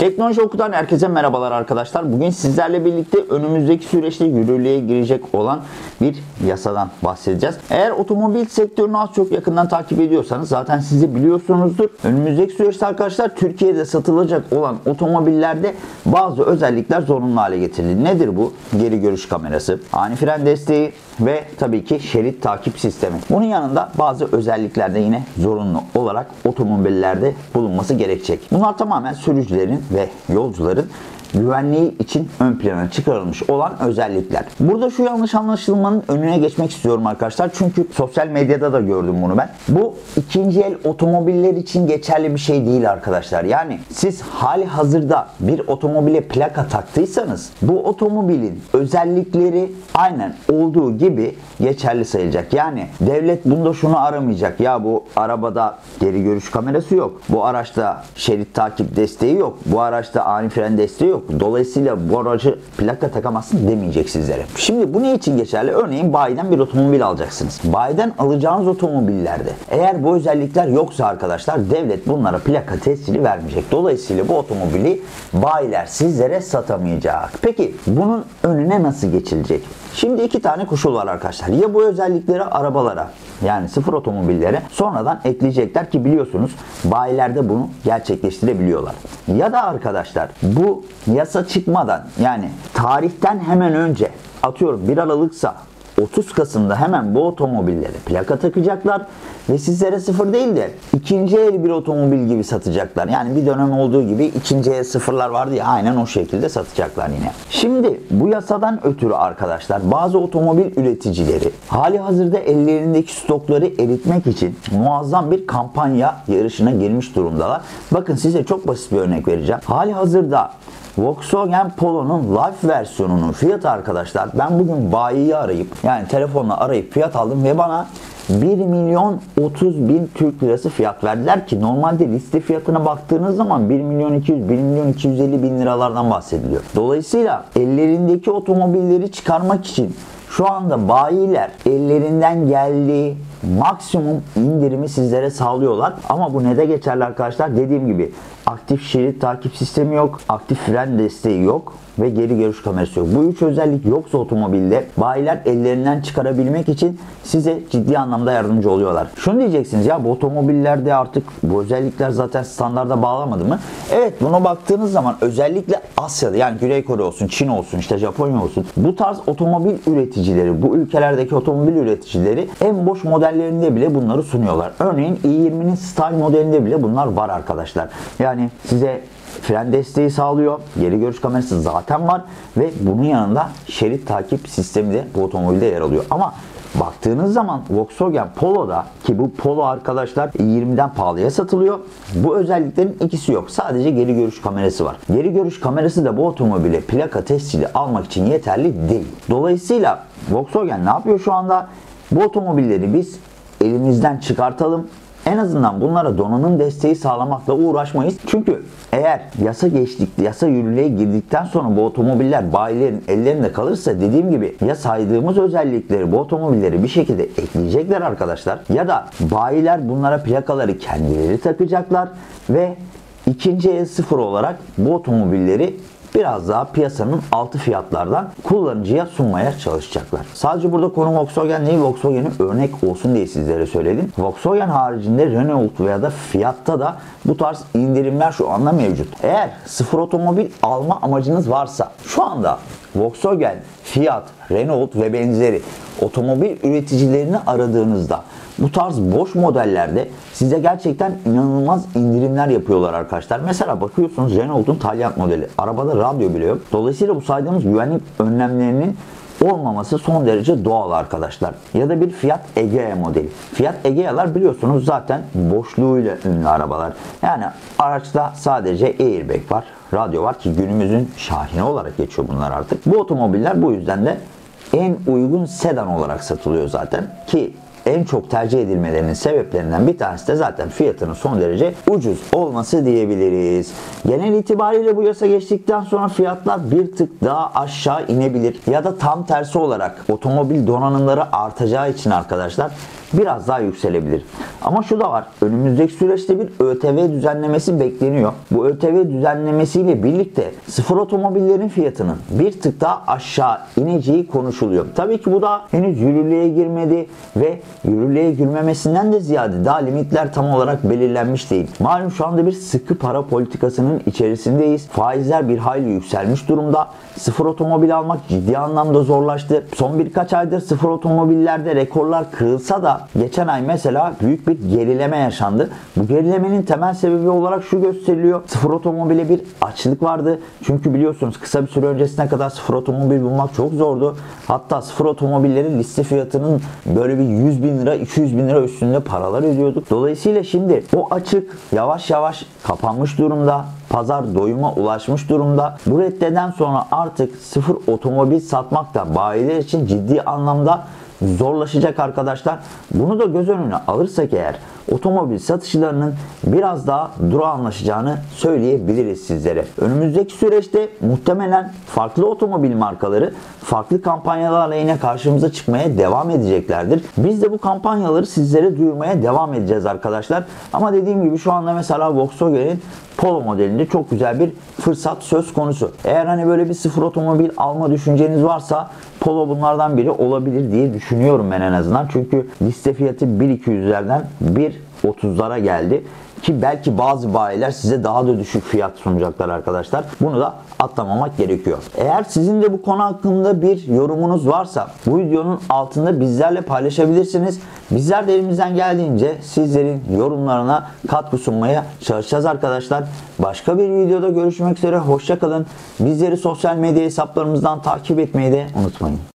Teknoloji Oku'dan herkese merhabalar arkadaşlar. Bugün sizlerle birlikte önümüzdeki süreçte yürürlüğe girecek olan bir yasadan bahsedeceğiz. Eğer otomobil sektörünü az çok yakından takip ediyorsanız zaten siz de biliyorsunuzdur. Önümüzdeki süreçte arkadaşlar Türkiye'de satılacak olan otomobillerde bazı özellikler zorunlu hale getirildi. Nedir bu? Geri görüş kamerası, ani fren desteği ve tabii ki şerit takip sistemi. Bunun yanında bazı özellikler de yine zorunlu olarak otomobillerde bulunması gerekecek. Bunlar tamamen sürücülerin ve yolcuların güvenliği için ön plana çıkarılmış olan özellikler. Burada şu yanlış anlaşılmanın önüne geçmek istiyorum arkadaşlar. Çünkü sosyal medyada da gördüm bunu ben. Bu ikinci el otomobiller için geçerli bir şey değil arkadaşlar. Yani siz hali hazırda bir otomobile plaka taktıysanız bu otomobilin özellikleri aynen olduğu gibi geçerli sayılacak. Yani devlet bunda şunu aramayacak. Ya bu arabada geri görüş kamerası yok. Bu araçta şerit takip desteği yok. Bu araçta ani fren desteği yok. Dolayısıyla bu aracı plaka takamazsın demeyecek sizlere. Şimdi bu ne için geçerli? Örneğin bayiden bir otomobil alacaksınız. Bayiden alacağınız otomobillerde eğer bu özellikler yoksa arkadaşlar devlet bunlara plaka tescili vermeyecek. Dolayısıyla bu otomobili bayiler sizlere satamayacak. Peki bunun önüne nasıl geçilecek? Şimdi iki tane koşul var arkadaşlar. Ya bu özellikleri arabalara yani sıfır otomobillere sonradan ekleyecekler ki biliyorsunuz bayilerde bunu gerçekleştirebiliyorlar. Ya da arkadaşlar bu yasa çıkmadan yani tarihten hemen önce atıyorum 1 Aralık'sa 30 Kasım'da hemen bu otomobillere plaka takacaklar ve sizlere sıfır değil de ikinci el bir otomobil gibi satacaklar. Yani bir dönem olduğu gibi ikinci el sıfırlar vardı ya aynen o şekilde satacaklar yine. Şimdi bu yasadan ötürü arkadaşlar bazı otomobil üreticileri hali hazırda ellerindeki stokları eritmek için muazzam bir kampanya yarışına girmiş durumdalar. Bakın size çok basit bir örnek vereceğim. Hali hazırda Volkswagen Polo'nun Life versiyonunun fiyatı arkadaşlar ben bugün bayiyi arayıp yani telefonla arayıp fiyat aldım ve bana 1.030.000 Türk Lirası fiyat verdiler ki normalde liste fiyatına baktığınız zaman 1.200.000 1.250.000 liralardan bahsediliyor. Dolayısıyla ellerindeki otomobilleri çıkarmak için şu anda bayiler ellerinden geldiği maksimum indirimi sizlere sağlıyorlar. Ama bu ne de geçerli arkadaşlar? Dediğim gibi aktif şerit takip sistemi yok, aktif fren desteği yok ve geri görüş kamerası yok. Bu üç özellik yoksa otomobilde bayiler ellerinden çıkarabilmek için size ciddi anlamda yardımcı oluyorlar. Şunu diyeceksiniz ya bu otomobillerde artık bu özellikler zaten standarda bağlamadı mı? Evet buna baktığınız zaman özellikle Asya'da yani Güney Kore olsun, Çin olsun, işte Japonya olsun bu tarz otomobil üreticileri, bu ülkelerdeki otomobil üreticileri en boş modellerinde bile bunları sunuyorlar. Örneğin i20'nin Style modelinde bile bunlar var arkadaşlar. Yani size fren desteği sağlıyor. Geri görüş kamerası zaten var ve bunun yanında şerit takip sistemi de bu otomobilde yer alıyor. Ama baktığınız zaman Volkswagen Polo'da ki bu Polo arkadaşlar 20'den pahalıya satılıyor. Bu özelliklerin ikisi yok. Sadece geri görüş kamerası var. Geri görüş kamerası da bu otomobile plaka tescili almak için yeterli değil. Dolayısıyla Volkswagen ne yapıyor şu anda? Bu otomobilleri biz elimizden çıkartalım. En azından bunlara donanım desteği sağlamakla uğraşmayız. Çünkü eğer yasa yürürlüğe girdikten sonra bu otomobiller bayilerin ellerinde kalırsa dediğim gibi ya saydığımız özellikleri bu otomobilleri bir şekilde ekleyecekler arkadaşlar ya da bayiler bunlara plakaları kendileri takacaklar ve ikinci el sıfır olarak bu otomobilleri biraz daha piyasanın altı fiyatlardan kullanıcıya sunmaya çalışacaklar. Sadece burada konu Volkswagen değil, Volkswagen'in örnek olsun diye sizlere söyledim. Volkswagen haricinde Renault veya da Fiat'ta da bu tarz indirimler şu anda mevcut. Eğer sıfır otomobil alma amacınız varsa şu anda Volkswagen, Fiat, Renault ve benzeri otomobil üreticilerini aradığınızda bu tarz boş modellerde size gerçekten inanılmaz indirimler yapıyorlar arkadaşlar. Mesela bakıyorsunuz Renault'un Taliant modeli. Arabada radyo bile yok. Dolayısıyla bu saydığımız güvenlik önlemlerinin olmaması son derece doğal arkadaşlar. Ya da bir Fiat Egea modeli. Fiat Egea'lar biliyorsunuz zaten boşluğuyla ünlü arabalar. Yani araçta sadece airbag var, radyo var ki günümüzün şahine olarak geçiyor bunlar artık. Bu otomobiller bu yüzden de en uygun sedan olarak satılıyor zaten ki en çok tercih edilmelerinin sebeplerinden bir tanesi de zaten fiyatının son derece ucuz olması diyebiliriz. Genel itibariyle bu yasa geçtikten sonra fiyatlar bir tık daha aşağı inebilir ya da tam tersi olarak otomobil donanımları artacağı için arkadaşlar biraz daha yükselebilir. Ama şu da var. Önümüzdeki süreçte bir ÖTV düzenlemesi bekleniyor. Bu ÖTV düzenlemesiyle birlikte sıfır otomobillerin fiyatının bir tık daha aşağı ineceği konuşuluyor. Tabii ki bu da henüz yürürlüğe girmedi ve yürürlüğe girmemesinden de ziyade daha limitler tam olarak belirlenmiş değil. Malum şu anda bir sıkı para politikasının içerisindeyiz. Faizler bir hayli yükselmiş durumda. Sıfır otomobil almak ciddi anlamda zorlaştı. Son birkaç aydır sıfır otomobillerde rekorlar kırılsa da geçen ay mesela büyük bir gerileme yaşandı. Bu gerilemenin temel sebebi olarak şu gösteriliyor. Sıfır otomobile bir açlık vardı. Çünkü biliyorsunuz kısa bir süre öncesine kadar sıfır otomobil bulmak çok zordu. Hatta sıfır otomobillerin liste fiyatının böyle bir 100 bin lira, 200 bin lira üstünde paralar ödüyorduk. Dolayısıyla şimdi o açık yavaş yavaş kapanmış durumda. Pazar doyuma ulaşmış durumda. Bu reddeden sonra artık sıfır otomobil satmak da bayiler için ciddi anlamda zorlaşacak arkadaşlar. Bunu da göz önüne alırsak eğer otomobil satışlarının biraz daha durağanlaşacağını söyleyebiliriz sizlere. Önümüzdeki süreçte muhtemelen farklı otomobil markaları farklı kampanyalarla yine karşımıza çıkmaya devam edeceklerdir. Biz de bu kampanyaları sizlere duyurmaya devam edeceğiz arkadaşlar. Ama dediğim gibi şu anda mesela Volkswagen'in Polo modelinde çok güzel bir fırsat söz konusu. Eğer hani böyle bir sıfır otomobil alma düşünceniz varsa Polo bunlardan biri olabilir diye düşünüyorum ben en azından. Çünkü liste fiyatı 1.200'lerden 1.30'lara geldi. Ki belki bazı bayiler size daha da düşük fiyat sunacaklar arkadaşlar. Bunu da atlamamak gerekiyor. Eğer sizin de bu konu hakkında bir yorumunuz varsa bu videonun altında bizlerle paylaşabilirsiniz. Bizler de elimizden geldiğince sizlerin yorumlarına katkı sunmaya çalışacağız arkadaşlar. Başka bir videoda görüşmek üzere. Hoşça kalın. Bizleri sosyal medya hesaplarımızdan takip etmeyi de unutmayın.